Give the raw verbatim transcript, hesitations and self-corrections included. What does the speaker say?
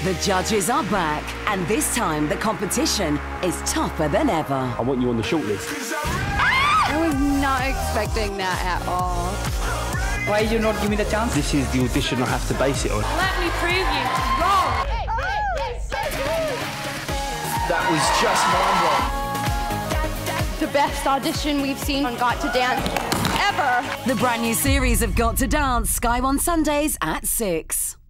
The judges are back, and this time the competition is tougher than ever. I want you on the shortlist. I was not expecting that at all. Why did you not give me the chance? This is the audition I have to base it on. Let me prove you wrong. That was just mind-blowing. The best audition we've seen on Got to Dance ever. The brand new series of Got to Dance, Sky One Sundays at six.